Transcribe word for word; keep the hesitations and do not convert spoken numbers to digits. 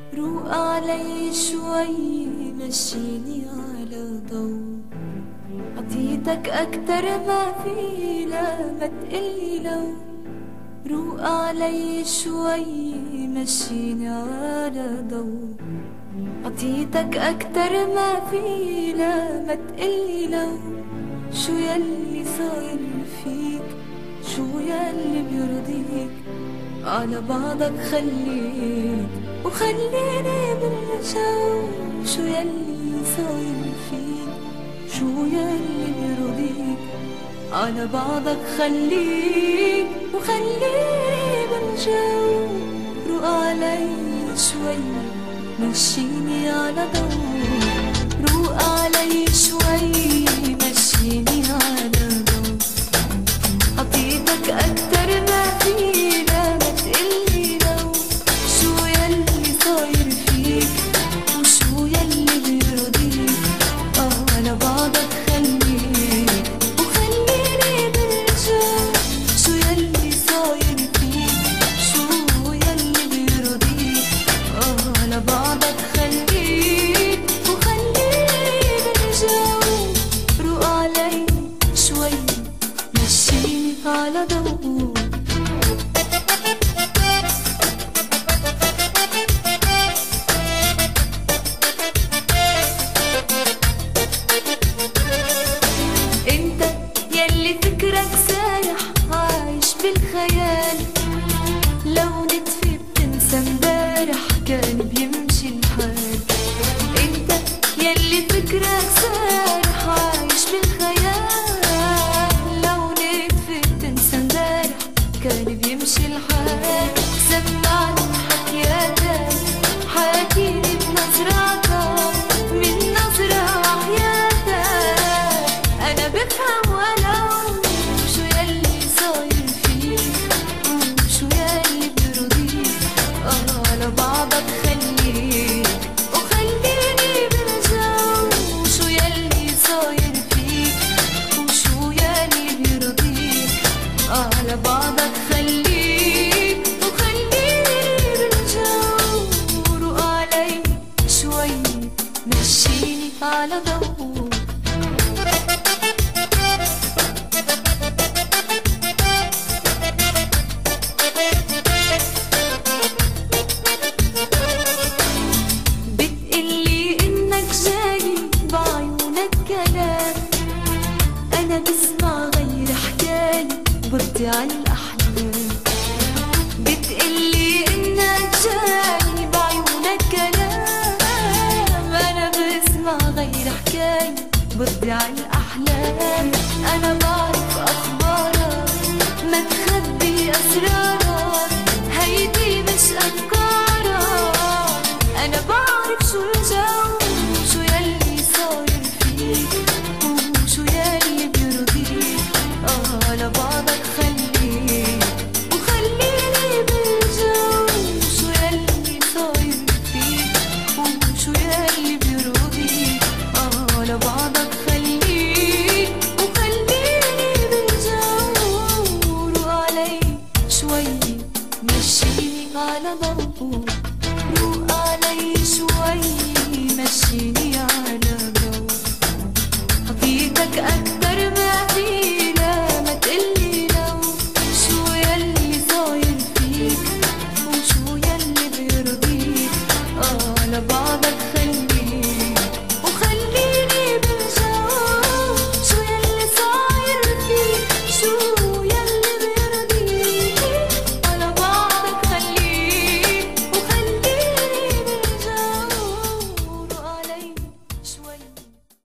روق علي شوي مشيني على ضو، عطيتك أكتر ما في لا ما تقلي لو. روق علي شوي مشيني على ضو، عطيتك أكتر ما في لا ما تقلي لو. شو يلي صاير فيك، شو يلي بيرضيك، على بعضك خليك وخليني بالجو. شو يلي صاير فيك، شو يلي بيرضيك، على بعضك خليك وخليني بالجو. روق علي شوي مشيني على ضو، روق علي شوي مشيني على ضو، عطيتك أكتر ما في لا ما تقلي لو. شو يلي صاير فيك وشو يلي بيرضيك، آه على بعضك خليك وخليني بالجو. شو يلي صاير فيك، شو يلي بيرضيك، آه على بعضك خليك وخليني بالجو. روق علي شوي مشيني على ضو. انت يلي فكرك سايح عايش بالخيال، لو نتفي بتنسى امبارح كان بيمشي الحال. انت يلي فكرك سايح عايش بالخيال، لو نتفي بتنسى امبارح كان بيمشي الحال. سمعني حكياتك حاكيني بنظراتك، من نظرة وحياتك أنا بفهم ولو. شو يلي صاير فيك وشو يلي بيرضيك، آه على بعضك خليك وخليني بالجو. شو يلي صاير فيك وشو يلي بيرضيك، آه على بعضك خليك وخليني بالجو. روق علي شوي مشيني على ضو. بتقلي إنك جاي بعيونك كلام، أنا بسمع غير حكاية بدي عالأحلام. بتقلي إنك جاي بعيونك كلام، أنا بسمع غير حكاية بدي عالأحلام.